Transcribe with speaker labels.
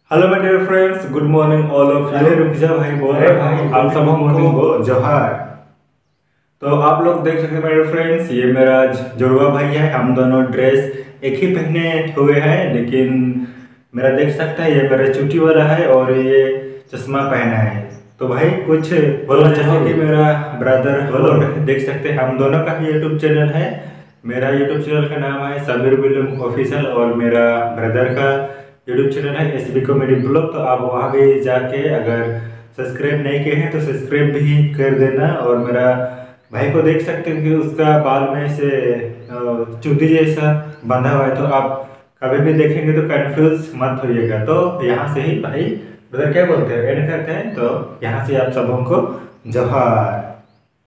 Speaker 1: Hello my dear friends, good morning all of you. रुक जा भाई, बोल रहा हूँ आप सब मॉर्निंग को जोहार। तो आप लोग देख सकते हैं मेरे फ्रेंड्स, ये मेरा जुड़वा भाई है। हम दोनों ड्रेस एक ही पहने हुए हैं, लेकिन मेरा देख सकता है ये मेरा चुटी वाला है और ये चश्मा पहना है। तो भाई कुछ बोलो, जैसे कि मेरा ब्रदर बोलो। देख सकते हैं हम दोनों का यूट्यूब चैनल है। मेरा यूट्यूब चैनल का नाम है समीर विलियम ऑफिशियल और मेरा ब्रदर का यूट्यूब चैनल है एसबी कॉमेडी ब्लॉग। तो आप वहाँ भी जाके अगर सब्सक्राइब नहीं किए हैं तो सब्सक्राइब भी कर देना। और मेरा भाई को देख सकते हैं कि उसका बाल में से चूड़ी जैसा बंधा हुआ है, तो आप कभी भी देखेंगे तो कंफ्यूज मत होइएगा। तो यहाँ से ही भाई उधर क्या बोलते हैं, एंड करते हैं। तो यहाँ से आप सबों को जोहार।